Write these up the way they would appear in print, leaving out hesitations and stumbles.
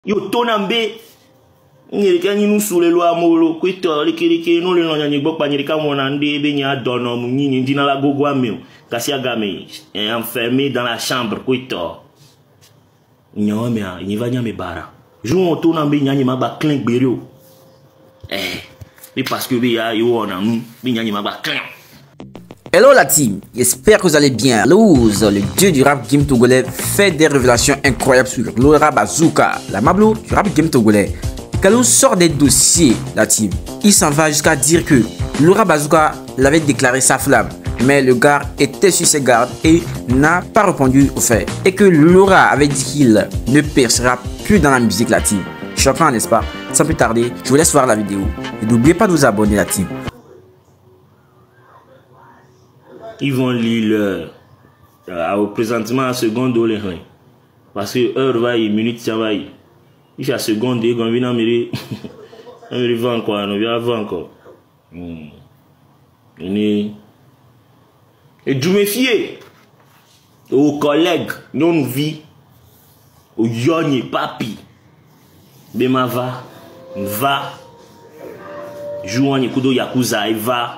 Yo tonambe nyerika nyinu sule lo amolo kwito likirike no le nonya nyigbo pa nyerika wona nde be nya dono mu nyinyi ndina la gogo amio kasi agame enfermé dans la chambre kwito nyomia nyivanya me bara jou tonambe nyanyi magba clean gberio mais parce que be ya yo ona bi nyanyi magba clean. Hello la team, j'espère que vous allez bien. Louz, le dieu du rap game togolais, fait des révélations incroyables sur Laura Bazooka, la Mablo du rap game togolais. Kalou sort des dossiers, la team. Il s'en va jusqu'à dire que Laura Bazooka l'avait déclaré sa flamme, mais le gars était sur ses gardes et n'a pas répondu aux faits. Et que Laura avait dit qu'il ne percera plus dans la musique, la team. Choquant, n'est-ce pas? Sans plus tarder, je vous laisse voir la vidéo. Et n'oubliez pas de vous abonner, la team. Ils vont lire au présentement à seconde ou les reins. Parce que heure va y, minute ça va y. Il y a seconde et quand vient à mairie, on va encore, on vient avant encore. Et je me fie aux collègues, non vie, aux yoni papi. Bema va, joue en kudo yakuza et va.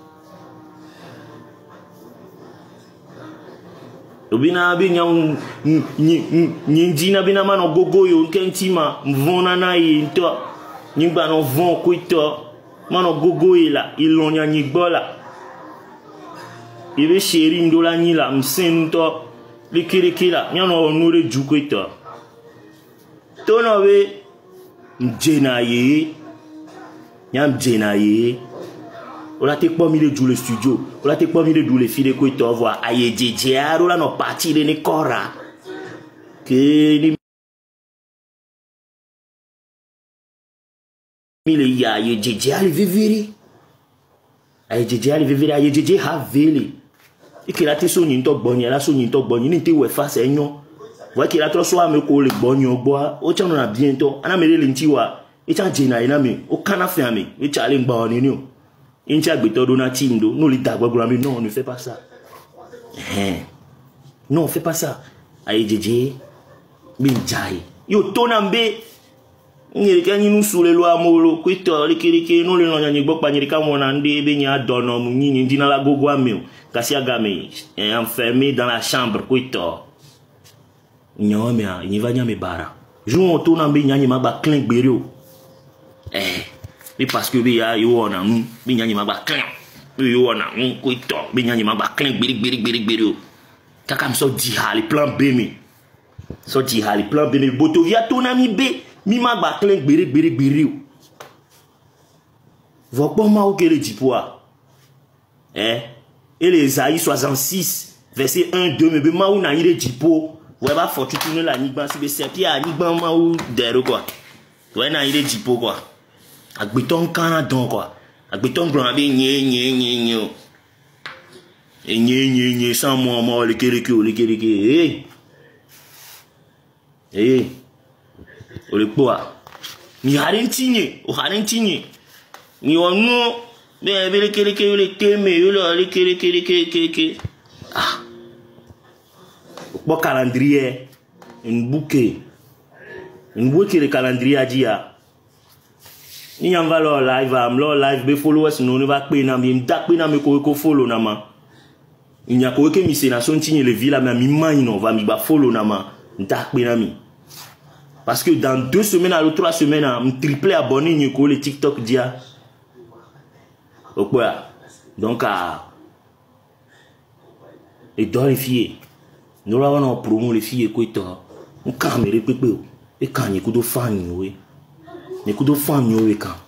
Obina bi nyam nyindina bina mano gogo yo kentima mvona na into nyigba no von kwito mano gogo ila ilonya nyigbola ibe sheri ndola nyila msento likirikira nyano onure jukwito tono we mjena ye nyam jena ye. On a pas mis le studio, on a pas mis le filles que tu vois. Aïe, DJ, on a nos parties de Nekora. Que les aïe, DJ, allez vivre. Aïe, DJ, allez vivre. Aïe, DJ, haveli. Et que la tesson n'y top bonnie, la son n'y top bonnie, n'était où est face à nous. Voilà qu'il a trop soin me coller bonnie au bois. Au tien on a bientôt. On a mis les lintiwa. Et t'as Jena et Nami. Au canafé ami. Et t'as allé bonnie nous. Incha gbetoro na team do no lita gbagbrami non on ne fait pas ça. Non on fait pas ça. Aye jeje binjai yo tonambe nyerika nyinu sule lo amolo kwito likirike no le nonya nyigbo pa nyerika wona nde be nya dono mu nyinyi ndina la gogo amio kasi agame enfermé dans la chambre kwito nyomia nyivanya me bara jou tonambe nyanyi magba clean gberio mais parce que be ya yo ona bi nyanyi magba clean yo ona kwito bi nyanyi magba clean gbiri kaka mso jihali plan B mi so jihali plan B mi botovia tonami be mi magba clean gbiri vokpo ma o kele dipoa et les Isaïe 66 verset 1 2 me be ma ou na ire dipo ouais ba fortune la nigba si be sepia nigba ma ou dero quoi ouais na ire dipo quoi agbeton kana don quoi agbeton grand be nye sans moi le kereke o le poa ni harentinye ni onu be le kereke le teme yo le kereke bo calendrier une bouquet le calendrier a dit ni yanga lo live be followers no ne va pe na mi ndak pe na me ko follow na ma nya ko ke mi se na son tinye le villa mais mi man no va mi ba follow na ma ndak pe na mi parce que dans 2 semaines à 3 semaines me triplé abonné ni ko le TikTok dia okwa donc et dans les filles nous là on promo les filles ko to on caméra pepe e kan ni ko do fan ni we ne kudo fan ni we kan